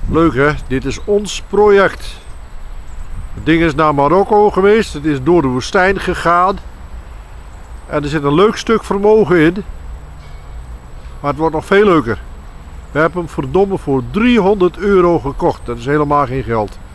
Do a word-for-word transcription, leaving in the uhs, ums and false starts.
Leuk hè, dit is ons project. Het ding is naar Marokko geweest, het is door de woestijn gegaan. En er zit een leuk stuk vermogen in. Maar het wordt nog veel leuker. We hebben hem verdomme voor driehonderd euro gekocht, dat is helemaal geen geld.